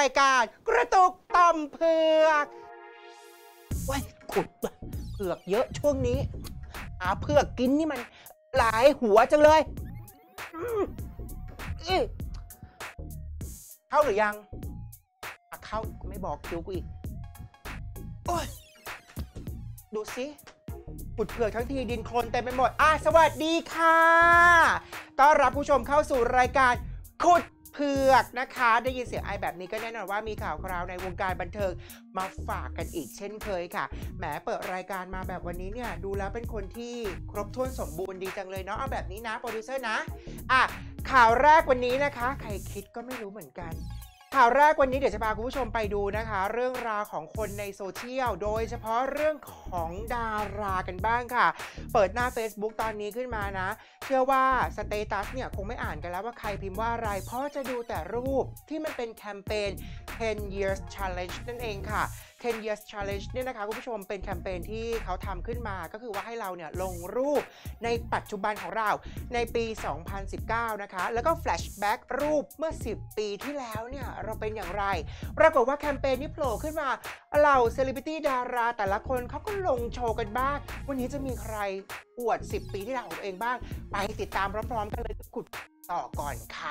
ายการกระตุกต่อมเผือกว้ายขุดเผือกเยอะช่วงนี้เผือกกินนี่มันหลายหัวจังเลยเข้าหรือยังเข้าไม่บอกคิวกูอีกโอ้ยดูสิขุดเผือกทั้งทีดินโคลนเต็มไปหมดสวัสดีค่ะต้อนรับผู้ชมเข้าสู่รายการขุดเผือกนะคะได้ยินเสียงแบบนี้ก็แน่นอนว่ามีข่าวคราวในวงการบันเทิงมาฝากกันอีกเช่นเคยค่ะแหมเปิดรายการมาแบบวันนี้เนี่ยดูแล้วเป็นคนที่ครบถ้วนสมบูรณ์ดีจังเลยเนาะเอาแบบนี้นะโปรดิวเซอร์นะข่าวแรกวันนี้นะคะใครคิดก็ไม่รู้เหมือนกันข่าวแรกวันนี้เดี๋ยวจะพาคุณผู้ชมไปดูนะคะเรื่องราวของคนในโซเชียลโดยเฉพาะเรื่องของดารากันบ้างค่ะเปิดหน้า Facebook ตอนนี้ขึ้นมานะเชื่อว่าสเตตัสเนี่ยคงไม่อ่านกันแล้วว่าใครพิมพ์ว่าอะไรเพราะจะดูแต่รูปที่มันเป็นแคมเปญ 10 years challenge นั่นเองค่ะ 10 years challenge เนี่ยนะคะคุณผู้ชมเป็นแคมเปญที่เขาทำขึ้นมาก็คือว่าให้เราเนี่ยลงรูปในปัจจุบันของเราในปี 2019 นะคะแล้วก็แฟลชแบ็กรูปเมื่อ10 ปีที่แล้วเนี่ยเราเป็นอย่างไรปรากฏว่าแคมเปญนี้โผล่ขึ้นมาเหล่าเซเลบริตี้ดาราแต่ละคนเขาก็ลงโชว์กันบ้างวันนี้จะมีใครอวด10 ปีที่แล้วของตัวเองบ้างไปติดตามพร้อมๆกันเลยขุดต่อก่อนค่ะ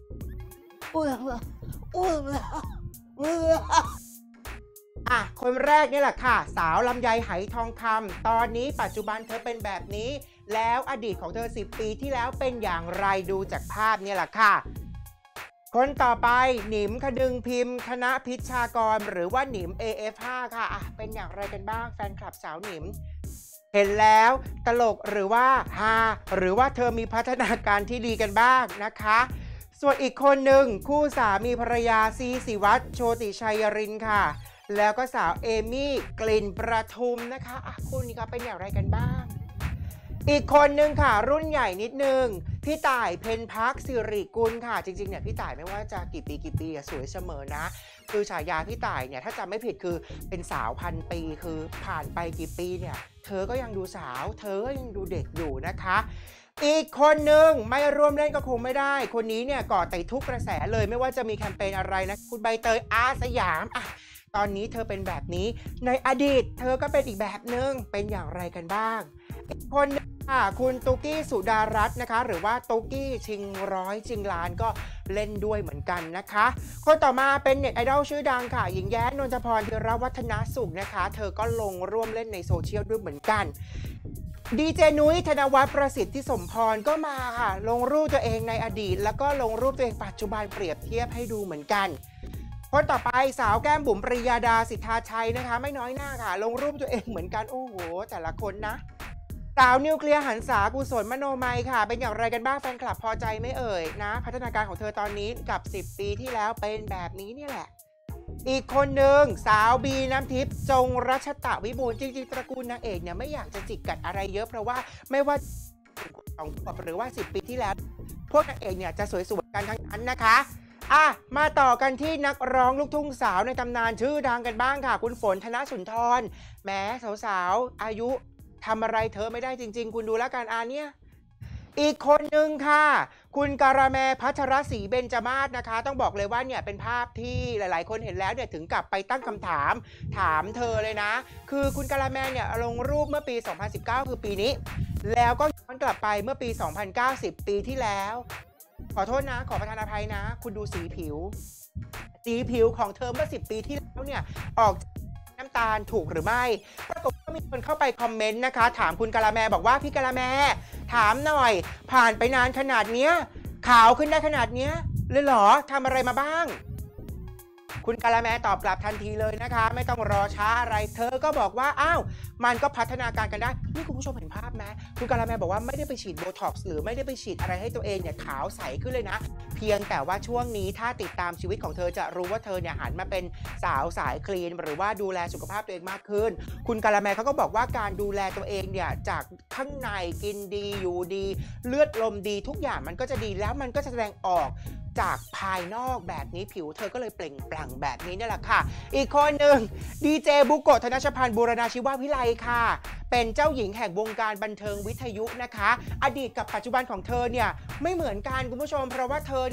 คนแรกนี่แหละค่ะสาวลำไยไหทองคำตอนนี้ปัจจุบันเธอเป็นแบบนี้แล้วอดีตของเธอ10 ปีที่แล้วเป็นอย่างไรดูจากภาพนี่แหละค่ะคนต่อไปหนิมคดึงพิมพ์ธนพิชากรหรือว่าหนิม AF5 ค่ะเป็นอย่างไรกันบ้างแฟนคลับสาวหนิมเห็นแล้วตลกหรือว่าฮาหรือว่าเธอมีพัฒนาการที่ดีกันบ้างนะคะส่วนอีกคนหนึ่งคู่สามีภรรยาซีศิวัตรโชติชัยรินค่ะแล้วก็สาวเอมี่กลิ่นประทุมนะคะคู่นี้ก็เป็นอย่างไรกันบ้างอีกคนนึงค่ะรุ่นใหญ่นิดนึงพี่ต่ายเพ็ญพักสิริกุลค่ะจริงๆเนี่ยพี่ต่ายไม่ว่าจะกี่ปีสวยเสมอนะคือฉายาพี่ต่ายเนี่ยถ้าจำไม่ผิดคือเป็นสาวพันปีคือผ่านไปกี่ปีเนี่ยเธอก็ยังดูสาวเธอก็ยังดูเด็กอยู่นะคะอีกคนหนึ่งไม่ร่วมเล่นก็คงไม่ได้คนนี้เนี่ยก่อติดทุกกระแสเลยไม่ว่าจะมีแคมเปญอะไรนะคุณใบเตยอาสยามตอนนี้เธอเป็นแบบนี้ในอดีตเธอก็เป็นอีกแบบหนึ่งเป็นอย่างไรกันบ้างอีกคนนึงค่ะคุณตุ๊กกี้สุดารัตน์นะคะหรือว่าตุ๊กกี้ชิงร้อยชิงล้านก็เล่นด้วยเหมือนกันนะคะคนต่อมาเป็นเน็ตไอดอลชื่อดังค่ะหญิงแย้นนทพรธีรวัฒนสุขนะคะเธอก็ลงร่วมเล่นในโซเชียลด้วยเหมือนกันดีเจนุ้ยธนวัฒน์ประสิทธิ์ที่สมพรก็มาค่ะลงรูปตัวเองในอดีตแล้วก็ลงรูปตัวเองปัจจุบันเปรียบเทียบให้ดูเหมือนกันคนต่อไปสาวแก้มบุ๋มปริยาดาสิทธาชัยนะคะไม่น้อยหน้าค่ะลงรูปตัวเองเหมือนกันโอ้โหแต่ละคนนะสาวนิวเคลียร์หันษากุศลมโนมัยค่ะเป็นอย่างไรกันบ้างแฟนคลับพอใจไม่เอ่ยนะพัฒนาการของเธอตอนนี้กับ10 ปีที่แล้วเป็นแบบนี้นี่แหละอีกคนหนึ่งสาวบีน้ำทิพย์จงรัชตะวิบูลย์จริงๆตระกูลนางเอกเนี่ยไม่อยากจะจิกกัดอะไรเยอะเพราะว่าไม่ว่า2 ขวบหรือว่า10 ปีที่แล้วพวกนางเอกเนี่ยจะสวยๆกันทั้งนั้นนะคะมาต่อกันที่นักร้องลูกทุ่งสาวในตำนานชื่อดังกันบ้างค่ะคุณฝนธนสุนทรแม้สาวๆอายุทำอะไรเธอไม่ได้จริงๆคุณดูแล้วกันเนี่ยอีกคนหนึ่งค่ะคุณการาแมพัชรศรีเบญจมาศนะคะต้องบอกเลยว่าเนี่ยเป็นภาพที่หลายๆคนเห็นแล้วเนี่ยถึงกับไปตั้งคำถามเธอเลยนะคือคุณการาแมเนี่ยลงรูปเมื่อปี 2019 คือปีนี้แล้วก็ย้อนกลับไปเมื่อปี 2090 ปีที่แล้วขอโทษนะขอประทานอภัยนะคุณดูสีผิวของเธอเมื่อ10 ปีที่แล้วเนี่ยออกน้ำตาลถูกหรือไม่ปรากฏว่ามีคนเข้าไปคอมเมนต์นะคะถามคุณกะละแมบอกว่าพี่กะละแมถามหน่อยผ่านไปนานขนาดเนี้ยขาวขึ้นได้ขนาดเนี้ยเลยเหรอทำอะไรมาบ้างคุณกะละแมตอบกลับทันทีเลยนะคะไม่ต้องรอช้าอะไรเธอก็บอกว่ามันก็พัฒนาการกันได้นี่คุณผู้ชมเห็นภาพไหมคุณกะละแมบอกว่าไม่ได้ไปฉีดโบท็อกซ์หรือไม่ได้ไปฉีดอะไรให้ตัวเองเนี่ยขาวใสขึ้นเลยนะเพียงแต่ว่าช่วงนี้ถ้าติดตามชีวิตของเธอจะรู้ว่าเธอเนี่ยหันมาเป็นสาวสายคลีนหรือว่าดูแลสุขภาพตัวเองมากขึ้นคุณกะละแมเขาก็บอกว่าการดูแลตัวเองเนี่ยจากข้างในกินดีอยู่ดีเลือดลมดีทุกอย่างมันก็จะดีแล้วมันก็จะแสดงออกจากภายนอกแบบนี้ผิวเธอก็เลยเปล่งปลั่งแบบนี้นี่แหละค่ะอีกคนหนึ่งดีเจบุโกะธนชพันธ์บูรณาชีววิไลค่ะเป็นเจ้าหญิงแห่งวงการบันเทิงวิทยุนะคะอดีตกับปัจจุบันของเธอเนี่ยไม่เหมือนกันคุณผู้ชมเพราะว่าเธอเนี่ย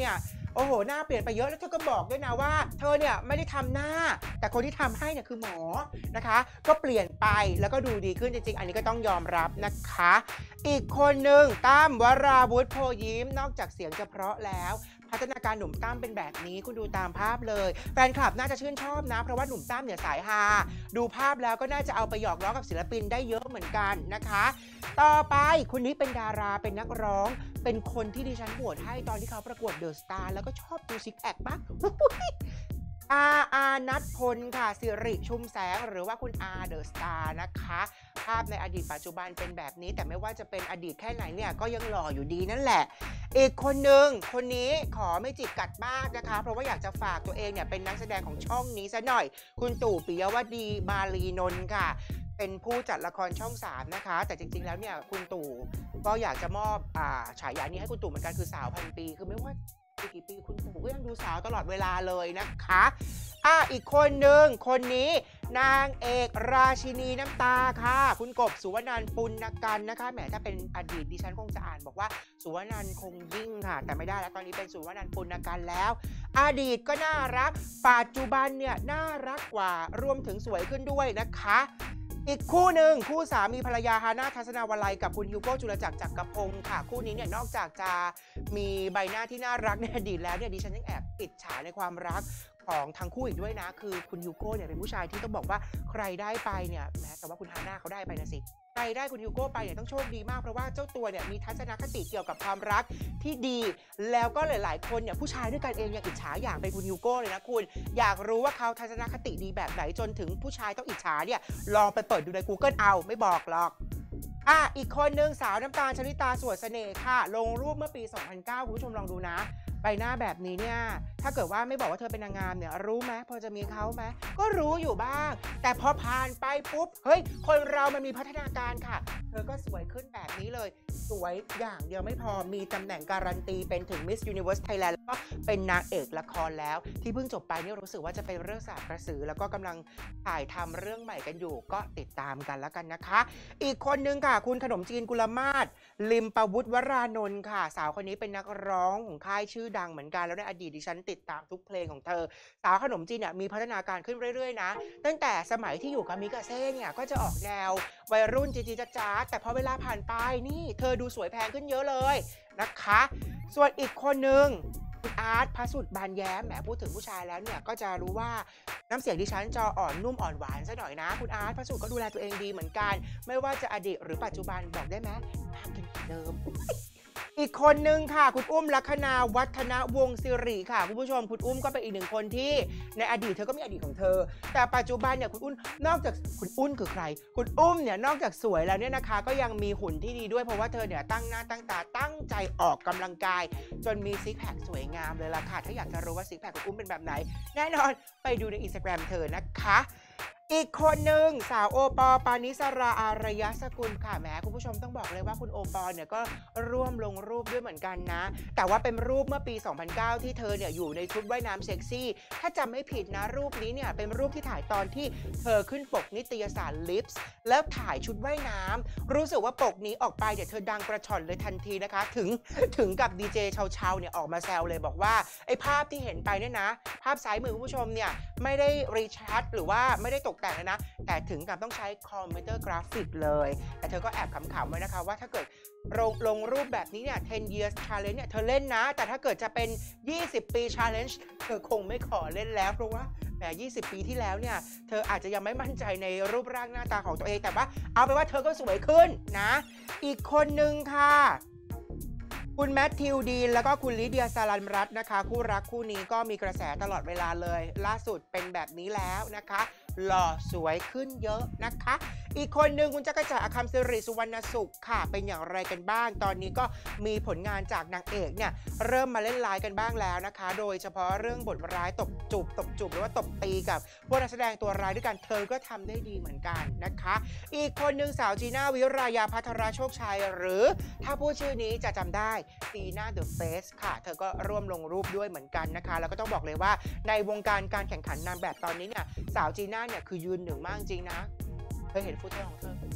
โอ้โหหน้าเปลี่ยนไปเยอะแล้วเธอก็บอกด้วยนะว่าเธอเนี่ยไม่ได้ทำหน้าแต่คนที่ทำให้เนี่ยคือหมอนะคะก็เปลี่ยนไปแล้วก็ดูดีขึ้นจริงๆอันนี้ก็ต้องยอมรับนะคะอีกคนหนึ่งตั้มวราวุธโพยิ้มนอกจากเสียงจะเพราะแล้วพัฒนาการหนุ่มตั้มเป็นแบบนี้คุณดูตามภาพเลยแฟนคลับน่าจะชื่นชอบนะเพราะว่าหนุ่มตั้มเนี่ยสายฮาดูภาพแล้วก็น่าจะเอาไปหยอกล้อกับศิลปินได้เยอะเหมือนกันนะคะต่อไปคนนี้เป็นดาราเป็นนักร้องเป็นคนที่ดิฉันโหวตให้ตอนที่เขาประกวดเดอะสตาร์แล้วก็ชอบดูซิกแพคมากอานัทพลค่ะสิริชุมแสงหรือว่าคุณอาเดอะสตาร์นะคะภาพในอดีตปัจจุบันเป็นแบบนี้แต่ไม่ว่าจะเป็นอดีตแค่ไหนเนี่ยก็ยังหล่ออยู่ดีนั่นแหละอีกคนหนึ่งคนนี้ขอไม่จิกกัดมากนะคะเพราะว่าอยากจะฝากตัวเองเนี่ยเป็นนักแสดงของช่องนี้ซะหน่อยคุณตู่ปิยวดีมาลีนนท์ค่ะเป็นผู้จัดละครช่อง3นะคะแต่จริงๆแล้วเนี่ยคุณตู่ก็อยากจะมอบฉายานี้ให้คุณตู่เหมือนกันคือสาวพันปีคือไม่ว่ากี่ปีคุณตู่ก็ยังดูสาวตลอดเวลาเลยนะคะอีกคนหนึ่งคนนี้นางเอกราชินีน้ำตาค่ะคุณกบสุวรรณปุณณกันนะคะแหมถ้าเป็นอดีตดิฉันคงจะอ่านบอกว่าสุวรรณคงยิ่งค่ะแต่ไม่ได้แล้วตอนนี้เป็นสุวรรณปุณณกันแล้วอดีตก็น่ารักปัจจุบันเนี่ยน่ารักกว่ารวมถึงสวยขึ้นด้วยนะคะอีกคู่หนึ่งคู่สามีภรรยาฮาน่าทัศนาวลัยกับคุณฮิวโก้จุลจักรจักรพงศ์ค่ะคู่นี้เนี่ยนอกจากจะมีใบหน้าที่น่ารักในอดีตแล้วเนี่ยดิฉันยังแอบอิจฉาในความรักของทั้งคู่อีกด้วยนะคือคุณฮิวโก้เนี่ยเป็นผู้ชายที่ต้องบอกว่าใครได้ไปเนี่ยแม้แต่ว่าคุณฮาน่าเขาได้ไปนะสิใครได้คุณฮิวโก้ไปเนี่ยต้องโชคดีมากเพราะว่าเจ้าตัวเนี่ยมีทัศนคติเกี่ยวกับความรักที่ดีแล้วก็หลายๆคนเนี่ยผู้ชายด้วยกันเองยังอิจฉาอย่างเป็นคุณฮิวโก้เลยนะคุณอยากรู้ว่าเขาทัศนคติดีแบบไหนจนถึงผู้ชายต้องอิจฉาเนี่ยลองไปเปิดดูใน Google เอาไม่บอกหรอกอีกคนหนึ่งสาวน้ำตาลชลิตาสวดเสน่ห์ค่ะลงรูปเมื่อปี 2009 คุณผู้ชมลองดูนะใบหน้าแบบนี้เนี่ยถ้าเกิดว่าไม่บอกว่าเธอเป็นนางงามเนี่ยรู้ไหมพอจะมีเขาไหมก็รู้อยู่บ้างแต่พอผ่านไปปุ๊บเฮ้ยคนเรามันมีพัฒนาการค่ะเธอก็สวยขึ้นแบบนี้เลยสวยอย่างเดียวไม่พอมีตำแหน่งการันตีเป็นถึง Miss Universe Thailand แล้วก็เป็นนางเอกละครแล้วที่เพิ่งจบไปนี่รู้สึกว่าจะเป็นเรื่องศาสตร์กระสือแล้วก็กำลังถ่ายทำเรื่องใหม่กันอยู่ก็ติดตามกันแล้วกันนะคะอีกคนนึงค่ะคุณขนมจีนกุลมาศลิมปวุฒิวรานนท์ค่ะสาวคนนี้เป็นนักร้องของค่ายชื่อดังเหมือนกันแล้วในอดีตดิฉันติดตามทุกเพลงของเธอสาวขนมจีนเนี่ยมีพัฒนาการขึ้นเรื่อยๆนะตั้งแต่สมัยที่อยู่กับมิกาเซ่เนี่ยก็จะออกแนววัยรุ่นจีจ้าแต่พอเวลาผ่านไปนี่เธอดูสวยแพงขึ้นเยอะเลยนะคะส่วนอีกคนนึงคุณอาร์ตพระสุดบานแย้มแหมพูดถึงผู้ชายแล้วเนี่ยก็จะรู้ว่าน้ำเสียงดิฉันจะอ่อนนุ่มอ่อนหวานซะหน่อยนะคุณอาร์ตพระสุดก็ดูแลตัวเองดีเหมือนกันไม่ว่าจะอดีตหรือปัจจุบันบอกได้ไหมน่ากินเหมือนเดิมอีกคนนึงค่ะคุณอุ้มลัคนาวัฒนวงศ์สิริค่ะคุณผู้ชมคุณอุ้มก็เป็นอีกหนึ่งคนที่ในอดีตเธอก็มีอดีตของเธอแต่ปัจจุบันเนี่ยคุณอุ้มนอกจากคุณอุ้มคือใครคุณอุ้มเนี่ยนอกจากสวยแล้วเนี่ยนะคะก็ยังมีหุ่นที่ดีด้วยเพราะว่าเธอเนี่ยตั้งหน้าตั้งตาตั้งใจออกกำลังกายจนมีซิกแพคสวยงามเลยล่ะค่ะถ้าอยากจะรู้ว่าซิกแพคคุณอุ้มเป็นแบบไหนแน่นอนไปดูใน Instagram เธอนะคะอีกคนหนึ่งสาวโอปอปานิสราอารยสกุลค่ะแหมคุณผู้ชมต้องบอกเลยว่าคุณโอปอเนี่ยก็ร่วมลงรูปด้วยเหมือนกันนะแต่ว่าเป็นรูปเมื่อปี 2009 ที่เธอเนี่ยอยู่ในชุดว่ายน้ำเซ็กซี่ถ้าจำไม่ผิดนะรูปนี้เนี่ยเป็นรูปที่ถ่ายตอนที่เธอขึ้นปกนิตยสาร Lips แล้วถ่ายชุดว่ายน้ำรู้สึกว่าปกนี้ออกไปเดี๋ยวเธอดังกระชอนเลยทันทีนะคะถึงกับดีเจเชาเนี่ยออกมาแซวเลยบอกว่าไอ้ภาพที่เห็นไปเนี่ยนะภาพซ้ายมือคุณผู้ชมเนี่ยไม่ได้รีชัดหรือว่าไม่ได้ตกแต่งนะแต่ถึงกับต้องใช้คอมพิวเตอร์กราฟิกเลยแต่เธอก็แอบขำๆไว้นะคะว่าถ้าเกิดลงรูปแบบนี้เนี่ย10 years challenge เนี่ยเธอเล่นนะแต่ถ้าเกิดจะเป็น20 ปี challenge เธอคงไม่ขอเล่นแล้วเพราะว่าแหม20 ปีที่แล้วเนี่ยเธออาจจะยังไม่มั่นใจในรูปร่างหน้าตาของตัวเองแต่ว่าเอาไปว่าเธอก็สวยขึ้นนะอีกคนนึงค่ะคุณแมทธิวดีนแล้วก็คุณลิเดียสารันรัตน์นะคะคู่รักคู่นี้ก็มีกระแสตลอดเวลาเลยล่าสุดเป็นแบบนี้แล้วนะคะหล่อสวยขึ้นเยอะนะคะอีกคนหนึ่งคุณจักรจันทร์อคัมศิริสุวรรณสุขค่ะเป็นอย่างไรกันบ้างตอนนี้ก็มีผลงานจากนางเอกเนี่ยเริ่มมาเล่นไลน์กันบ้างแล้วนะคะโดยเฉพาะเรื่องบทร้ายตบจูบหรือว่าตบตีกับพวกนักแสดงตัวร้ายด้วยกันเธอก็ทำได้ดีเหมือนกันนะคะอีกคนหนึ่งสาวจีน่าวิรายาภัทรโชคชัยหรือถ้าพูดชื่อนี้จะจำได้จีน่าเดอะเฟสค่ะเธอก็ร่วมลงรูปด้วยเหมือนกันนะคะแล้วก็ต้องบอกเลยว่าในวงการการแข่งขันนางแบบตอนนี้เนี่ยสาวจีน่าเนี่ยคือยืนหนึ่งมากจริงนะเคยเห็นฟุตเทอร์ของเธอ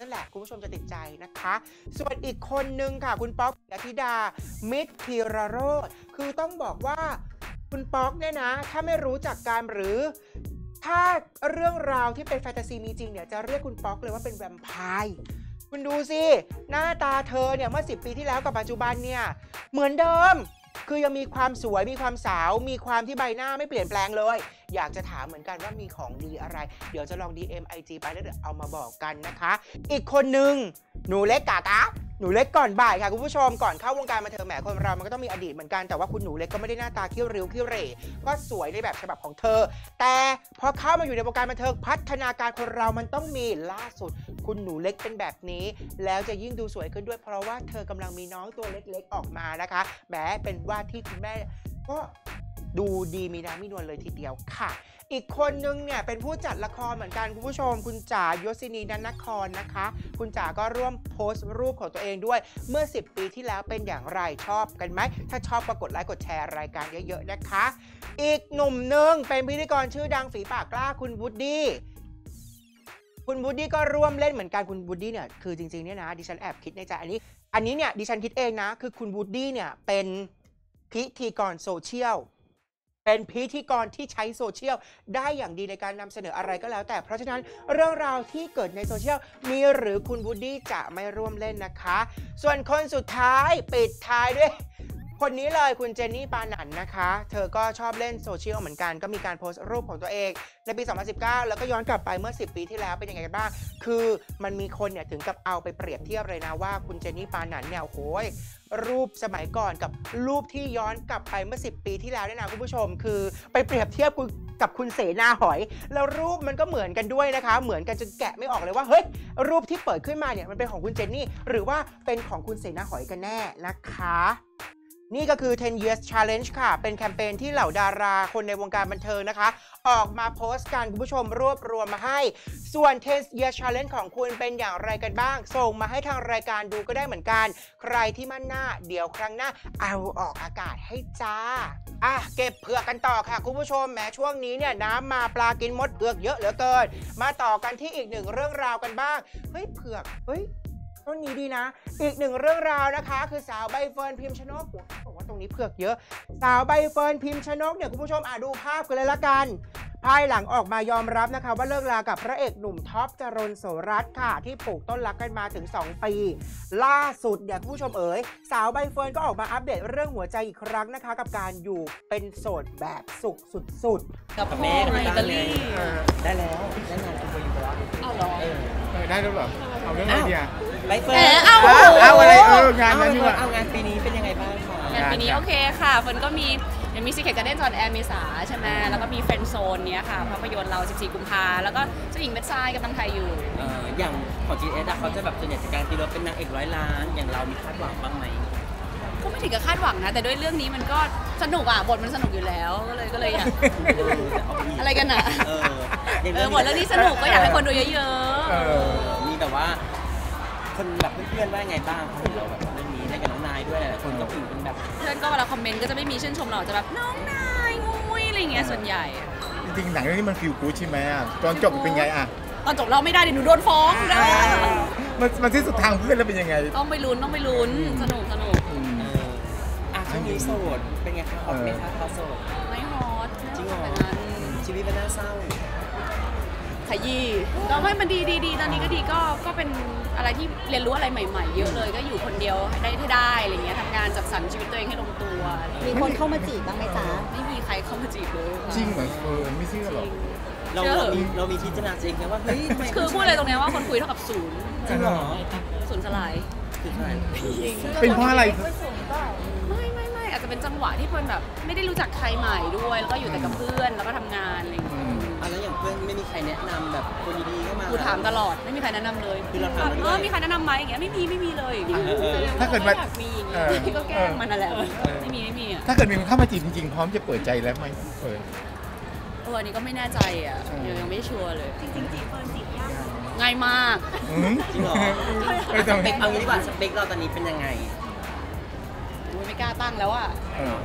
นั่นแหละคุณผู้ชมจะติดใจนะคะ ส่วนอีกคนนึงค่ะคุณป๊อกปิยธิดามิตรธีรโรจน์คือต้องบอกว่าคุณป๊อกเนี่ยนะถ้าไม่รู้จักกันหรือถ้าเรื่องราวที่เป็นแฟนตาซีมีจริงเนี่ยจะเรียกคุณป๊อกเลยว่าเป็นแวมไพร์คุณดูสิหน้าตาเธอเนี่ยเมื่อ10 ปีที่แล้วกับปัจจุบันเนี่ยเหมือนเดิมคือยังมีความสวยมีความสาวมีความที่ใบหน้าไม่เปลี่ยนแปลงเลยอยากจะถามเหมือนกันว่ามีของดีอะไรเดี๋ยวจะลอง DM IG ไปแล้วเดี๋ยวเอามาบอกกันนะคะอีกคนนึงหนูเล็กกากะหนูเล็กก่อนบ่ายค่ะคุณผู้ชมก่อนเข้าวงการบันเทิงแหมคนเรามันก็ต้องมีอดีตเหมือนกันแต่ว่าคุณหนูเล็กก็ไม่ได้หน้าตาคิ้วริ้วคิ้วเหร่ก็สวยในแบบฉบับของเธอแต่พอเข้ามาอยู่ในวงการบันเทิงพัฒนาการคนเรามันต้องมีล่าสุดคุณหนูเล็กเป็นแบบนี้แล้วจะยิ่งดูสวยขึ้นด้วยเพราะว่าเธอกำลังมีน้องตัวเล็กๆออกมานะคะแหมเป็นว่าที่คุณแม่ก็ดูดีมีน้ำมีนวลเลยทีเดียวค่ะอีกคนนึงเนี่ยเป็นผู้จัดละครเหมือนกันคุณผู้ชมคุณจ๋ายศินีนันนครนะคะคุณจ๋าก็ร่วมโพสต์รูปของตัวเองด้วยเมื่อ10 ปีที่แล้วเป็นอย่างไรชอบกันไหมถ้าชอบก็กดไลค์กดแชร์รายการเยอะๆนะคะอีกหนุ่มหนึ่งเป็นพิธีกรชื่อดังฝีปากกล้าคุณวูดดี้คุณวูดดี้ก็ร่วมเล่นเหมือนกันคุณวูดดี้เนี่ยคือจริงๆเนี่ยนะดิฉันแอบคิดในใจอันนี้เนี่ยดิฉันคิดเองนะคือคุณวูดดี้เนี่ยเป็นพิธีกรโซเชียลเป็นพิธีกรที่ใช้โซเชียลได้อย่างดีในการนำเสนออะไรก็แล้วแต่เพราะฉะนั้นเรื่องราวที่เกิดในโซเชียลมีหรือคุณวูดดี้จะไม่ร่วมเล่นนะคะส่วนคนสุดท้ายปิดท้ายด้วยคนนี้เลยคุณเจนนี่ปานันนะคะเธอก็ชอบเล่นโซเชียลเหมือนกันก็มีการโพสต์รูปของตัวเองในปี 2019 แล้วก็ย้อนกลับไปเมื่อ10 ปีที่แล้วเป็นยังไงกันบ้างคือมันมีคนเนี่ยถึงกับเอาไปเปรียบเทียบเลยนะว่าคุณเจนนี่ปานันเนี่ยโอ้โหรูปสมัยก่อนกับรูปที่ย้อนกลับไปเมื่อ10 ปีที่แล้วเนี่ยนะคุณผู้ชมคือไปเปรียบเทียบกับคุณเสนาหอยแล้วรูปมันก็เหมือนกันด้วยนะคะเหมือนกันจนแกะไม่ออกเลยว่าเฮ้ยรูปที่เปิดขึ้นมาเนี่ยมันเป็นของคุณเจนนี่หรือว่าเป็นของคุณเสนาหอยกันแน่นะคะนี่ก็คือ 10 years challenge ค่ะเป็นแคมเปญที่เหล่าดาราคนในวงการบันเทิงนะคะออกมาโพสต์กันคุณผู้ชมรวบรวมมาให้ส่วน 10 years challenge ของคุณเป็นอย่างไรกันบ้างส่งมาให้ทางรายการดูก็ได้เหมือนกันใครที่มั่นหน้าเดี๋ยวครั้งหน้าเอาออกอากาศให้จ้าเก็บเผือกกันต่อค่ะคุณผู้ชมแม้ช่วงนี้เนี่ยน้ำมาปลากินมดเผือกเยอะเหลือเกินมาต่อกันที่อีกหนึ่งเรื่องราวกันบ้างเฮ้ยเผือกเฮ้ยต้นนี้ดีนะอีกหนึ่งเรื่องราวนะคะคือสาวใบเฟิร์นพิมชนกบอกว่าตรงนี้เผือกเยอะสาวใบเฟิร์นพิมชนกเนี่ยคุณผู้ชมดูภาพกันเลยละกันภายหลังออกมายอมรับนะคะว่าเลิกลากับพระเอกหนุ่มท็อปจรณโสรัตน์ค่ะที่ปลูกต้นรักกันมาถึง2 ปีล่าสุดเนี่ยคุณผู้ชมสาวใบเฟิร์นก็ออกมาอัปเดตเรื่องหัวใจอีกครั้งนะคะกับการอยู่เป็นโสดแบบสุขสุดๆกับแม่อิตาลีได้แล้วเอาหรอได้แล้วเหรอเอาเรื่องอะไรอ่ะใบเฟิร์นเอาอะไรงานนั้นดีกว่าเอางานปีนี้เป็นยังไงบ้างคะงานปีนี้โอเคค่ะเฟิร์นก็มีซีเคทการ์เด้นจอนแอร์เมษาใช่ไหมแล้วก็มีเฟรนด์โซนเนี้ยค่ะภาพยนตร์เรา14 กุมภาแล้วก็เจ้าหญิงเม็ดทรายกำลังถ่ายอยู่อย่างของ GS เขาจะแบบส่วนใหญ่จากการตีรถเป็นนางเอก100 ล้านอย่างเรามีคาดหวังบ้างไหมก็ไม่ถึงกับคาดหวังนะแต่ด้วยเรื่องนี้มันก็สนุกบทมันสนุกอยู่แล้วก็เลยอยากอะไรกันอ่ะบทเรื่องนี้สนุกก็อยากให้คนดูเยอะๆมีแบบว่าคนแบบเพื่อนๆว่าไงบ้างของเราแบบเรื่องนี้ได้กับน้องนายด้วยหลายคนก็เป็นแบบเพื่อนก็เวลาคอมเมนต์ก็จะไม่มีชื่นชมเราจะแบบน้องนายงุ้ยอะไรเงี้ยส่วนใหญ่จริงๆหนังเรื่องนี้มันฟีลกู๊ดใช่ไหมตอนจบเป็นไงตอนจบเราไม่ได้ดิหนูโดนฟ้องนะมันที่สุดทางเพื่อนแล้วเป็นยังไงต้องไปลุ้นสนุกช่วงนี้โสดเป็นไงคะฮอตไหมคะเขาโสดไม่ฮอตจริงเหรอชีวิตมันน่าเศร้าขยี้ก็ไม่มันดีตอนนี้ก็ดีก็เป็นอะไรที่เรียนรู้อะไรใหม่ๆเยอะเลยก็อยู่คนเดียวได้อะไรเงี้ยทำงานจัดสรรชีวิตตัวเองให้ลงตัวมีคนเข้ามาจีบบ้างไหมจ๊ะไม่มีใครเข้ามาจีบเลยจริงเหรอไม่เชื่อหรอกเรามีที่จะนาจริงนะว่าเฮ้ยคือพูดเลยตรงนี้ว่าคนคุยเท่ากับศูนย์จริงเหรอศูนย์สลายเป็นเพราะอะไรไม่อาจจะเป็นจังหวะที่เพื่อนแบบไม่ได้รู้จักใครใหม่ด้วยแล้วก็อยู่แต่กับเพื่อนแล้วก็ทำงานอะไรอย่างเงี้ยแล้วอย่างเพื่อนไม่มีใครแนะนำแบบคนดีๆเข้ามากูถามตลอดไม่มีใครแนะนำเลยคือเราถามว่ามีใครแนะนำไหมอย่างเงี้ยไม่มีเลยถ้าเกิดว่ามีอย่างเงี้ยก็แกล้งมันนั่นแหละไม่มีถ้าเกิดมีคนเข้ามาจีบจริงๆพร้อมจะเปิดใจแล้วไหมอันนี้ก็ไม่แน่ใจยังไม่ชัวร์เลยจริงๆจีบเฟิร์นจีบยากง่ายมากจริงเหรอสเปคเอางี้ดีกว่าสเปคเราตอนนี้เป็นยังไงไม่กล้าตั้งแล้วอ่ะ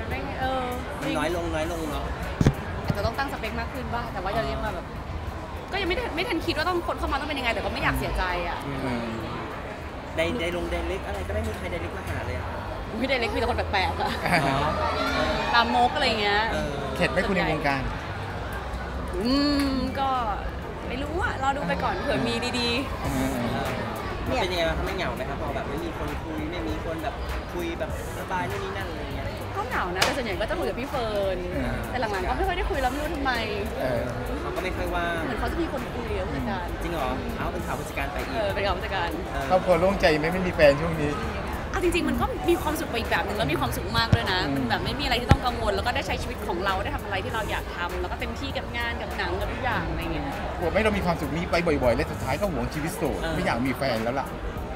น้อยลงเนาะอาจจะต้องตั้งสเปคมากขึ้นบ้างแต่ว่าอย่าเรียกมาแบบก็ก็ยังไม่ทันคิดว่าต้องคนเข้ามาต้องเป็นยังไงแต่ก็ไม่อยากเสียใจอ่ะได้ลงเดลิกอะไรก็ไม่มีใครเดลิกมาหาเลยอะไม่ได้เล็กมีแต่คนแปลกๆอะอ๋อตามมกอะไรเงี้ยเข็ดไหมคุณในวงการก็ไม่รู้อะรอดูไปก่อนเผื่อมีดีมันเป็นยังไงบ้างคะไม่เหงาไหมครับพอแบบไม่มีคนคุยไม่มีคนแบบคุยแบบระบายนู่นนี่นั่นอะไรเงี้ยๆก็เหงานะแต่ส่วนใหญ่ก็จะคุยกับพี่เฟิร์นแต่หลังๆก็ไม่ค่อยได้คุยแล้วไม่รู้ทำไมเขาก็ไม่ค่อยว่างเหมือนเขาจะมีคนคุยกับผู้จัดการจริงเหรอเอาเป็นข่าวผู้จัดการไปอีกเป็นกับผู้จัดการครอบครัวโล่งใจไหมไม่มีแฟนช่วงนี้จริงๆมันก็มีความสุขไปอีกแบบหนึ่งแล้วมีความสุขมากด้วยนะมันแบบไม่มีอะไรที่ต้องกังวลแล้วก็ได้ใช้ชีวิตของเราได้ทำอะไรที่เราอยากทำแล้วก็เต็มที่กับงานกับหนังกับทุกอย่างอะไรเงี้ยกลัวไหม่เรามีความสุขนี้ไปบ่อยๆ และสุดท้ายก็หวงชีวิตโสดไม่อยากมีแฟนแล้วล่ะ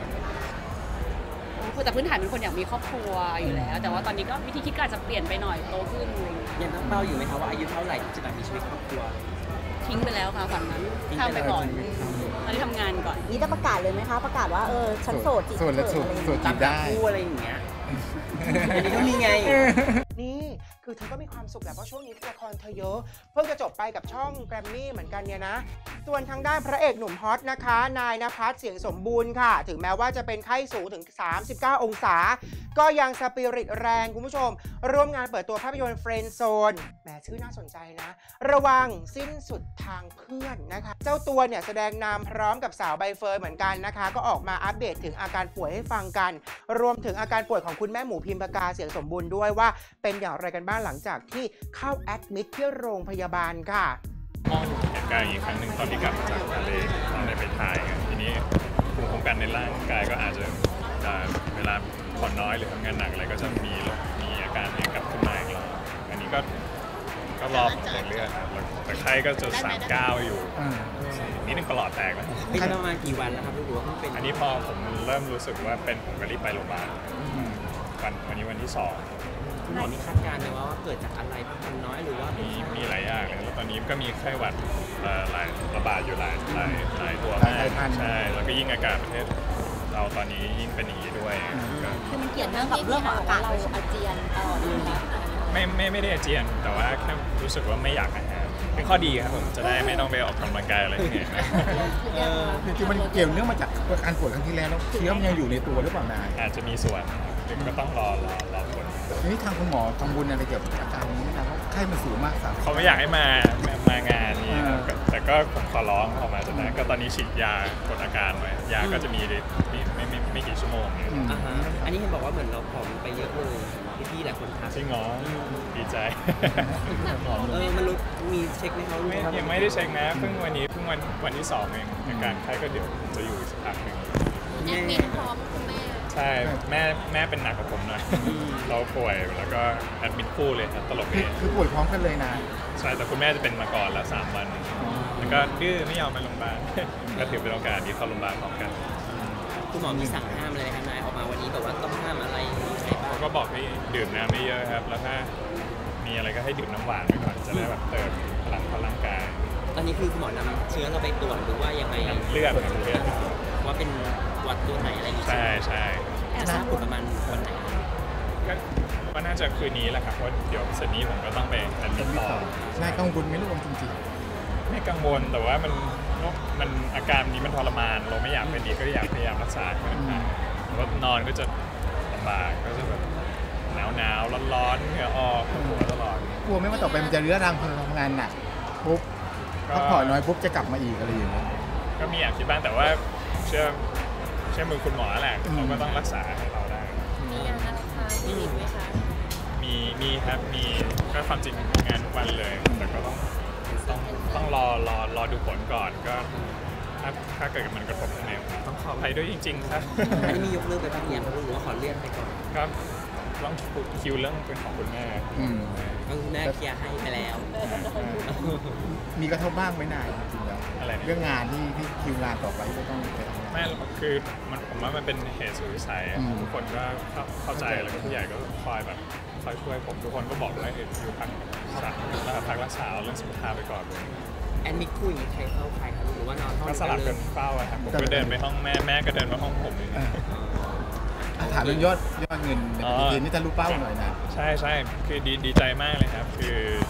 คือแต่พื้นฐานเป็นคนอยากมีครอบครัวอยู่แล้ว แต่ว่าตอนนี้ก็วิธีคิดก็อาจจะเปลี่ยนไปหน่อยโตขึ้นอะไรเงี้ยยังตั้งเป้าอยู่ไหมคะว่าอายุเท่าไหร่ที่จะแบบมีชีวิตครอบครัวทิ้งไปแล้วค่ะฝั่งนั้นทิ้งข้ามไปไปแล้วก่อนตอนนี้ทำงานก่อนนี่จะประกาศเลยไหมคะ ประกาศว่าฉันโสดจีบโสดและโสดอะไรอย่างโสเงี้ยดจีบได้คู่อะไรอย่างเงี้ยอันนี้ก็มีไงนี่คือเธอก็มีความสุขแหละเพราะช่วงนี้ละครเธอเยอะเพิ่งจะจบไปกับช่องแกรมมี่เหมือนกันเนี่ยนะส่วนทางด้านพระเอกหนุ่มฮอตนะคะนายณภัสเสียงสมบูรณ์ค่ะถึงแม้ว่าจะเป็นไข้สูงถึง39 องศาก็ยังสปิริตแรงคุณผู้ชมร่วมงานเปิดตัวภาพยนตร์เฟรนด์โซนแหมชื่อน่าสนใจนะระวังสิ้นสุดทางเพื่อนนะคะเจ้าตัวเนี่ยแสดงนามพร้อมกับสาวใบเฟิร์นเหมือนกันนะคะก็ออกมาอัปเดตถึงอาการป่วยให้ฟังกันรวมถึงอาการป่วยของคุณแม่หมูพิมพากาเสียงสมบูรณ์ด้วยว่าเป็นอย่างไรกันบ้างหลังจากที่เข้าแอดมิทที่โรงพยาบาลค่ะเหตุการณ์อีกครั้งหนึ่งตอนที่กลับมาจากทะเลต้องได้ไปถ่ายกันทีนี้ภูมิคุ้มกันในร่างกายก็อาจจะเวลาผ่อนน้อยหรือทำงานหนักอะไรก็จะมีอาการนี้กลับขึ้นมาอีกแล้วอันนี้ก็รอผลเลือดครับแต่ไข้ก็จะ39อยู่นิดนึงประหลอดแตกแล้วเป็นประมาณกี่วันแล้วครับรู้ว่าเพิ่งเป็นอันนี้พอผมเริ่มรู้สึกว่าเป็นผมก็รีบไปโรงพยาบาลวันนี้วันที่2 คุณหมอมีคาดการณ์ไหมว่าเกิดจากอะไรพักผ่อนน้อยหรือว่ามีหลายอย่างเลยแล้วตอนนี้ก็มีไข้หวัดหลายระบาดอยู่หลายตัวหลายพันธุ์ใช่แล้วก็ยิ่งอากาศประเทศเราตอนนี้ยิ่งเป็นอย่างนี้ด้วยก็คือมันเกี่ยวเนื่องกับเรื่องของอากาศเราอาเจียนตลอดเลยค่ะไม่ได้อาเจียนแต่ว่าแค่รู้สึกว่าไม่อยากอาหารเป็นข้อดีครับผมจะได้ไม่ต้องไปออกกำลังกายอะไรที่เหนื่อยนะจริงๆมันเกี่ยวเนื่องมาจากการป่วยครั้งที่แล้วเชื้อมันยังอยู่ในตัวหรือเปล่านายอาจจะมีส่วนถึงก็ต้องรอผลทีนี้ทางคุณหมอกังวลอะไรเกี่ยวกับอาการนี้นะครับว่าไข้มันสูงมากครับเขาไม่อยากให้มางานนี้ครับแต่ก็ผมขอร้องออกมาจากนั้นก็ตอนนี้ฉีดยากดอาการไว้ยาก็จะมีไม่กี่ชั่วโมงเนี่ยอันนี้เห็นบอกว่าเหมือนเราผอมไปเยอะเลยพี่ๆหลายคนทักจริงเหรอดีใจมันรู้มีเช็คไหมเขายังไม่ได้เช็คนะเพิ่งวันที่2เองอาการไข้ก็เดี๋ยวจะอยู่สักพักหนึ่งแม่ใช่แม่เป็นหนักกว่าผมหน่อยเราป่วยแล้วก็แอดมิทคู่เลยครับตลกดีคือป่วยพร้อมกันเลยนะใช่แต่คุณแม่จะเป็นมาก่อนแล้ว3 วันแล้วก็ดื้อไม่ยอมไปโรงพยาบาล ก็ถือเป็นโอกาสที่เข้าโรงพยาบาลพร้อมกันคุณหมอมีสั่งห้ามอะไรไหมครับนายออกมาวันนี้แบบว่าต้องห้ามอะไรใส่บ้างเขาก็บอกให้ดื่มน้ำไม่เยอะครับแล้วถ้ามีอะไรก็ให้ดื่มน้ำหวานไปก่อนจะได้แบบเติมพลังร่างกายตอนนี้คือคุณหมอนำเชื้อเราไปตรวจหรือว่ายังไงเลือดว่าเป็นหวัดตัวไหนอะไรอย่างเงี้ยใช่จะทราบผลประมาณวันไหนก็น่าจะคืนนี้แหละครับเพราะเดี๋ยวเสร็จนี้ผมก็ต้องไปแอดมิทต่อนายกังวลไหมลูกจริงไม่กังวลแต่ว่ามันอาการนี้มันทรมานเราไม่อยากเป็นอีกก็อยากพยายามรักษาให้มันหายเพราะนอนก็จะลำบากก็จะแบบหนาวร้อนเหงื่อออกปวดหัวตลอดๆกลัวไหมว่าต่อไปมันจะเรื้อรังพอทำงานหนักปุ๊บพักผ่อนน้อยปุ๊บจะกลับมาอีกอะไรอย่างเงี้ยก็มีแอบคิดบ้างแต่ว่าเชื่อมือคุณหมอแหละเขาก็ต้องรักษาให้เราได้มีงานนะคะมีอีกไหมคะมีครับมีก็ความจริงงานทุกวันเลยแต่ก็ต้องรอดูผลก่อนก็ถ้าเกิดมันกระทบยังไงต้องขออภัยด้วยจริงๆครับอันนี้มียกเลิกไปบ้างยังหรือว่าขอเลื่อนไปก่อนก็ต้องคิวเรื่องเป็นของคุณแม่ก็คุณแม่เคลียร์ให้ไปแล้วมีกระทบบ้างไหมนายจริงๆแล้วอะไรนะเรื่องงานที่คิวงานต่อไปก็ต้องไปทำงานไม่คือผมว่ามันเป็นเหตุสุดวิสัยทุกคนก็เข้าใจแล้วก็ผู้ใหญ่ก็คอยช่วยผมทุกคนก็บอกว่าอยู่พักรักษาเรื่องสุขภาพไปก่อนแอนมิทคู่อย่างนี้ใครเข้าใครครับหรือว่านอนห้องก็สลับกันเฝ้าอะครับผมก็เดินไปห้องแม่ก็เดินมาห้องผมถามเรื่องยอดเงินในปฏิทินนี่จะรู้เป้าหน่อยนะใช่คือดีใจมากเลยครับคือ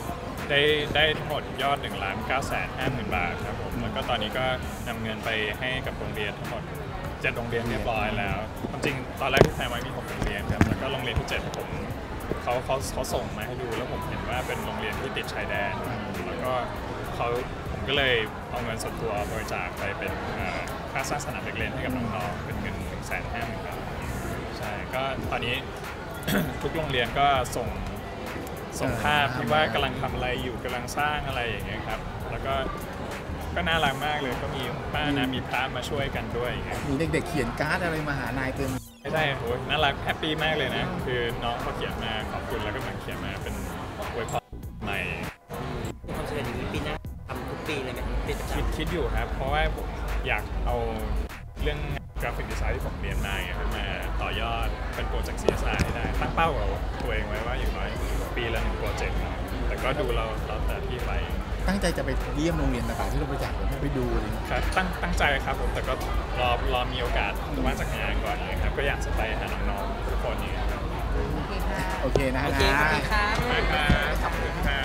ได้ทั้งหมดยอด 1,950,000 บาทครับผมแล้วก็ตอนนี้ก็นำเงินไปให้กับโรงเรียนทั้งหมด7 โรงเรียนเรียบร้อยแล้วจริงตอนแรกที่แพลนไว้มี6 โรงเรียนครับแล้วก็โรงเรียนที่7ผมเขาส่งมาให้ดูแล้วผมเห็นว่าเป็นโรงเรียนที่ติดชายแดนแล้วก็ผมก็เลยเอาเงินส่วนตัวบริจาคไปเป็นค่าสร้างสนามเด็กเล่นให้กับน้องๆเป็นเงิน 150,000 บาทใช่ก็ตอนนี้ ทุกโรงเรียนก็ส่งภาพที่ว่ากำลังทำอะไรอยู่กำลังสร้างอะไรอย่างเงี้ยครับแล้วก็น่ารักมากเลยก็มีป้านะมีพระมาช่วยกันด้วยอย่างเงี้ยมีเด็กๆเขียนการ์ดอะไรมาหานายเต็มไม่ใช่โหน่ารักแฮปปี้มากเลยนะคือน้องเขาเขียนมาขอบคุณแล้วก็เหมือนเขียนมาเป็นอวยพรใหม่มีความสำเร็จอย่างนี้ปีหน้าทำทุกปีเลยไหมเป็นประจำคิดอยู่ครับเพราะว่าผมอยากเอาเรื่องกราฟิกดีไซน์ที่ผมเรียนมาครับมาต่อยอดเป็นโปรเจกต์ CSR ให้ได้ตั้งเป้ากับตัวเองไว้ว่าอย่างน้อยปีละ1 โปรเจกต์แต่ก็ดูเราแต่ที่ไปตั้งใจจะไปเยี่ยมโรงเรียนต่างๆที่เราบริจาคไปดูอะไรอย่างเงี้ยครับตั้งใจครับผมแต่ก็รอมีโอกาสว่างจากงานก่อนเลยครับก็อยากจะไปหาน้องๆทุกคนนี้ครับโอเคนะโอเคขอบคุณครับขอบคุณครับ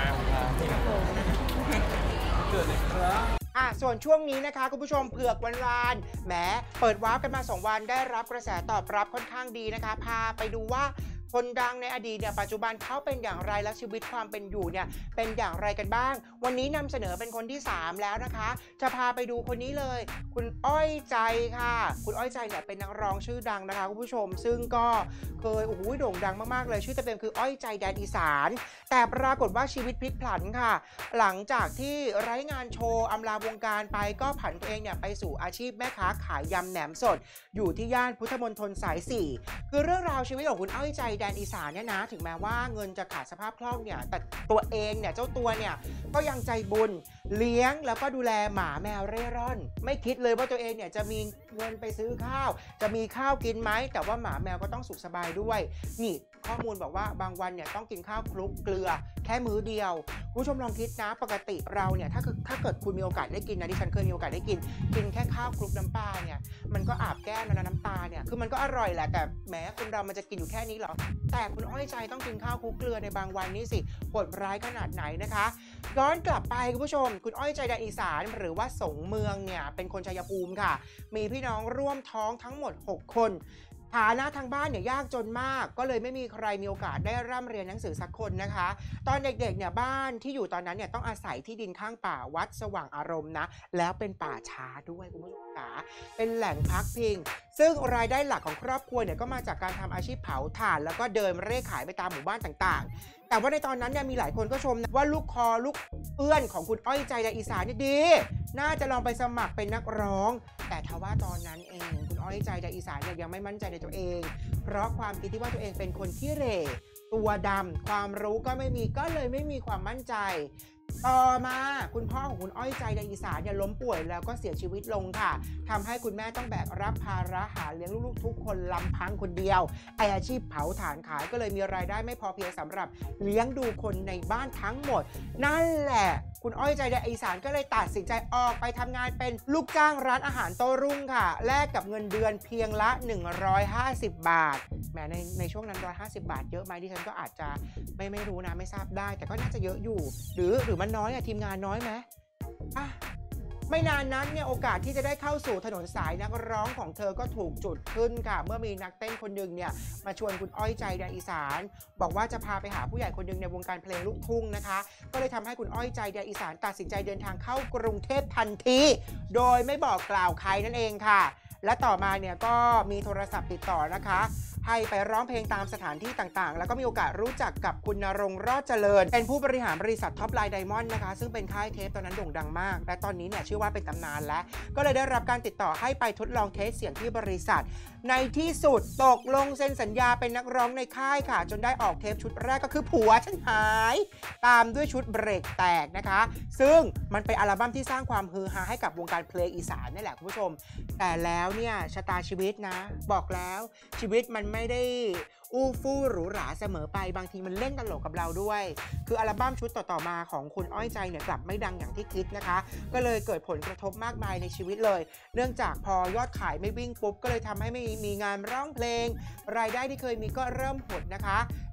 ส่วนช่วงนี้นะคะคุณผู้ชมเผือกวันแหมเปิดวาร์ปกันมา2 วันได้รับกระแสตอบรับค่อนข้างดีนะคะพาไปดูว่าคนดังในอดีตเนี่ยปัจจุบันเขาเป็นอย่างไรและชีวิตความเป็นอยู่เนี่ยเป็นอย่างไรกันบ้างวันนี้นำเสนอเป็นคนที่3แล้วนะคะจะพาไปดูคนนี้เลยคุณอ้อยใจค่ะคุณอ้อยใจเนี่ยเป็นนักร้องชื่อดังนะคะคุณผู้ชมซึ่งก็เคยโด่งดังมากๆเลยชื่อเต็มคืออ้อยใจแดนอีสานแต่ปรากฏว่าชีวิตพลิกผันค่ะหลังจากที่ไร้งานโชว์อำลาวงการไปก็ผันตัวเองเนี่ยไปสู่อาชีพแม่ค้าขายยำแหนมสดอยู่ที่ย่านพุทธมณฑลสาย 4คือเรื่องราวชีวิตของคุณอ้อยใจแดนอีสานเนี่ยนะถึงแม้ว่าเงินจะขาดสภาพคล่องเนี่ยแต่ตัวเองเนี่ยเจ้าตัวเนี่ยก็ยังใจบุญเลี้ยงแล้วก็ดูแลหมาแมวเร่ร่อนไม่คิดเลยว่าตัวเองเนี่ยจะมีเงินไปซื้อข้าวจะมีข้าวกินไหมแต่ว่าหมาแมวก็ต้องสุขสบายด้วยนี่ข้อมูลบอกว่าบางวันเนี่ยต้องกินข้าวคลุกเกลือแค่มื้อเดียวคุณผู้ชมลองคิดนะปกติเราเนี่ยถ้าเกิดคุณมีโอกาสได้กินนะดิฉันเคยมีโอกาสได้กินแค่ข้าวคลุกน้ำปลาเนี่ยมันก็อาบแก้มนะน้ำตาเนี่ยคือมันก็อร่อยแหละแต่แม้คนเรามันจะกินอยู่แค่นี้หรอแต่คุณอ้อยใจต้องกินข้าวคลุกเกลือในบางวันนี่สิโหดร้ายขนาดไหนนะคะย้อนกลับไปคุณผู้ชมคุณอ้อยใจแดนอีสานหรือว่าสงเมืองเนี่ยเป็นคนชัยภูมิค่ะมีพี่น้องร่วมท้องทั้งหมด6 คนฐานะทางบ้านเนี่ยยากจนมากก็เลยไม่มีใครมีโอกาสได้ร่ำเรียนหนังสือสักคนนะคะตอนเด็กๆเนี่ยบ้านที่อยู่ตอนนั้นเนี่ยต้องอาศัยที่ดินข้างป่าวัดสว่างอารมณ์นะแล้วเป็นป่าช้าด้วยคุณผู้ชมค่ะเป็นแหล่งพักพิงซึ่งรายได้หลักของครอบครัวเนี่ยก็มาจากการทำอาชีพเผาถ่านแล้วก็เดินเร่ขายไปตามหมู่บ้านต่างๆแต่ว่าในตอนนั้นเนี่ยมีหลายคนก็ชมนะว่าลูกเอื้อนของคุณอ้อยใจแดนอีสานเนี่ยดีน่าจะลองไปสมัครเป็นนักร้องแต่ทว่าตอนนั้นเองคุณอ้อยใจแดนอีสานเนี่ยยังไม่มั่นใจในตัวเองเพราะความคิดที่ว่าตัวเองเป็นคนขี้เหร่ตัวดำความรู้ก็ไม่มีก็เลยไม่มีความมั่นใจต่อมาคุณพ่อของคุณอ้อยใจแดนอีสานเนี่ยล้มป่วยแล้วก็เสียชีวิตลงค่ะทำให้คุณแม่ต้องแบกรับภาระหาเลี้ยงลูกๆทุกคนลำพังคนเดียวอาชีพเผาถ่านขายก็เลยมีรายได้ไม่พอเพียงสำหรับเลี้ยงดูคนในบ้านทั้งหมดนั่นแหละคุณอ้อยใจแดนอีสานก็เลยตัดสินใจออกไปทำงานเป็นลูกจ้างร้านอาหารโต้รุ่งค่ะแลกกับเงินเดือนเพียงละ150 บาทแม้ในช่วงนั้น150 บาทเยอะไหมดิฉันก็อาจจะไม่รู้นะไม่ทราบได้แต่ก็น่าจะเยอะอยู่หรือมันน้อยอะทีมงานน้อยไหมไม่นานนั้นเนี่ยโอกาสที่จะได้เข้าสู่ถนนสายนักร้องของเธอก็ถูกจุดขึ้นค่ะเมื่อมีนักเต้นคนหนึ่งเนี่ยมาชวนคุณอ้อยใจแดนอีสานบอกว่าจะพาไปหาผู้ใหญ่คนหนึ่งในวงการเพลงลูกทุ่งนะคะก็เลยทำให้คุณอ้อยใจแดนอีสานตัดสินใจเดินทางเข้ากรุงเทพทันทีโดยไม่บอกกล่าวใครนั่นเองค่ะและต่อมาเนี่ยก็มีโทรศัพท์ติดต่อนะคะให้ไปร้องเพลงตามสถานที่ต่างๆแล้วก็มีโอกาสรู้จักกับคุณณรงค์รอดเจริญเป็นผู้บริหารบริษัทท็อปไลน์ไดมอนด์นะคะซึ่งเป็นค่ายเทปตอนนั้นโด่งดังมากและตอนนี้เนี่ยชื่อว่าเป็นตำนานแล้วก็เลยได้รับการติดต่อให้ไปทดลองเทสเสียงที่บริษัทในที่สุดตกลงเซ็นสัญญาเป็นนักร้องในค่ายค่ะจนได้ออกเทปชุดแรกก็คือผัวฉันหายตามด้วยชุดเบรกแตกนะคะซึ่งมันเป็นอัลบั้มที่สร้างความฮือฮาให้กับวงการเพลงอีสานนี่แหละคุณผู้ชมแต่แล้วเนี่ยชะตาชีวิตนะบอกแล้วชีวิตมันไม่ได้อู้ฟู่หรูหราเสมอไปบางทีมันเล่นตลกกับเราด้วยคืออัลบั้มชุดต่อๆมาของคุณอ้อยใจเนี่ยกลับไม่ดังอย่างที่คิดนะคะก็เลยเกิดผลกระทบมากมายในชีวิตเลยเนื่องจากพอยอดขายไม่วิ่งปุ๊บก็เลยทำให้ไม่มีงานร้องเพลงรายได้ที่เคยมีก็เริ่มหดนะคะ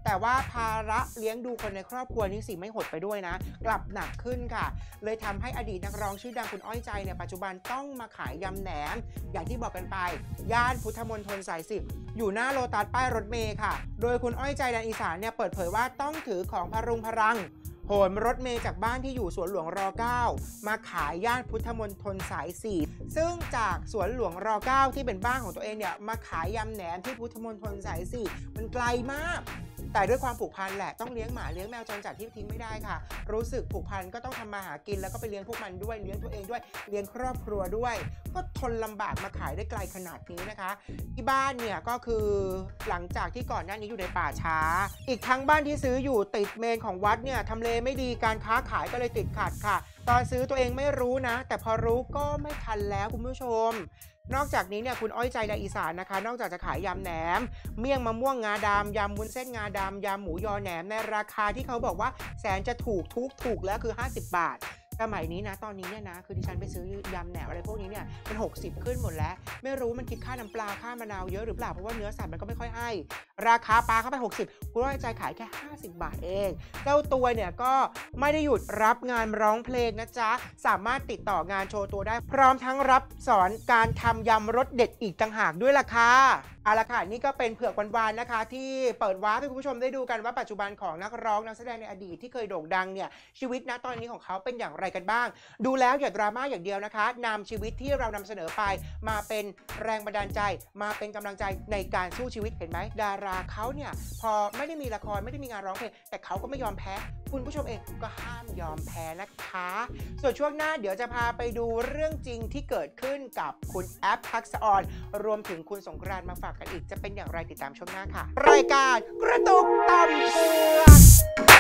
แต่ว่าภาระเลี้ยงดูคนในครอบครัวนี่สิไม่หดไปด้วยนะกลับหนักขึ้นค่ะเลยทำให้อดีตนักร้องชื่อดังคุณอ้อยใจเนี่ยปัจจุบันต้องมาขายยำแหนมอย่างที่บอกกันไปย่านพุทธมณฑลสาย10อยู่หน้าโลตัสป้ายรถเมล์ค่ะโดยคุณอ้อยใจแดนอีสานเนี่ยเปิดเผยว่าต้องถือของพรุงพรังโหนรถเมล์จากบ้านที่อยู่สวนหลวงร9มาขายย่านพุทธมณฑลสาย4ซึ่งจากสวนหลวงร9ที่เป็นบ้านของตัวเองเนี่ยมาขายยำแหนมที่พุทธมณฑลสาย4มันไกลมากแต่ด้วยความผูกพันแหละต้องเลี้ยงหมาเลี้ยงแมวจรจัดที่ทิ้งไม่ได้ค่ะรู้สึกผูกพันก็ต้องทำมาหากินแล้วก็ไปเลี้ยงพวกมันด้วยเลี้ยงตัวเองด้วยเลี้ยงครอบครัวด้วยก็ทนลำบากมาขายได้ไกลขนาดนี้นะคะที่บ้านเนี่ยก็คือหลังจากที่ก่อนหน้านี้อยู่ในป่าช้าอีกทั้งบ้านที่ซื้ออยู่ติดเมนของวัดเนี่ยทำเลไม่ดีการค้าขายก็เลยติดขัดค่ะตอนซื้อตัวเองไม่รู้นะแต่พอรู้ก็ไม่ทันแล้วคุณผู้ชมนอกจากนี้เนี่ยคุณอ้อยใจแดนอีสานนะคะนอกจากจะขายยำแหนมเมี่ยงมะม่วงงาดำยำวุ้นเส้นงาดำยำหมูยอแหนมในราคาที่เขาบอกว่าแสนจะถูกแล้วคือ50 บาทสมัยนี้นะตอนนี้เนี่ยนะคือดิฉันไปซื้อยำแหนมอะไรพวกนี้เนี่ยเป็น60ขึ้นหมดแล้วไม่รู้มันคิดค่าน้ำปลาค่ามะนาวเยอะหรือเปล่าเพราะว่าเนื้อสัตว์มันก็ไม่ค่อยให้ราคาปลาเข้าไป60คุณอ้อยใจขายแค่50 บาทเองเจ้าตัวเนี่ยก็ไม่ได้หยุดรับงานร้องเพลงนะจ๊ะสามารถติดต่องานโชว์ตัวได้พร้อมทั้งรับสอนการทำยำรสเด็ดอีกต่างหากด้วยล่ะค่ะเอาละค่ะนี่ก็เป็นเผือกวานๆนะคะที่เปิดวาร์ปให้คุณผู้ชมได้ดูกันว่าปัจจุบันของนักร้องนักแสดงในอดีตที่เคยโด่งดังเนี่ยชีวิตณตอนนี้ของเขาเป็นอย่างไรกันบ้างดูแล้วอย่าดราม่าอย่างเดียวนะคะนำชีวิตที่เรานำเสนอไปมาเป็นแรงบันดาลใจมาเป็นกำลังใจในการสู้ชีวิตเห็นไหมดาราเขาเนี่ยพอไม่ได้มีละครไม่ได้มีงานร้องเพลงแต่เขาก็ไม่ยอมแพ้คุณผู้ชมเองก็ห้ามยอมแพ้นะคะส่วนช่วงหน้าเดี๋ยวจะพาไปดูเรื่องจริงที่เกิดขึ้นกับคุณแอปทักษะออนรวมถึงคุณสงกรานต์มาฝากกันอีกจะเป็นอย่างไรติดตามช่วงหน้าค่ะรายการกระตุกต่อมเผือก